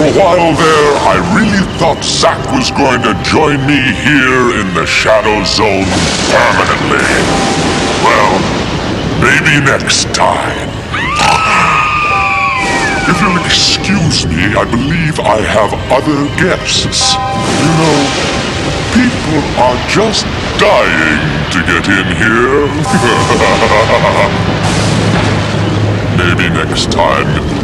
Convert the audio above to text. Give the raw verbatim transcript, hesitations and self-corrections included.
a while there, I really thought Zack was going to join me here in the Shadow Zone permanently. Well, maybe next time. If you'll excuse me, I believe I have other guests. You know, people are just dying to get in here. Maybe next time.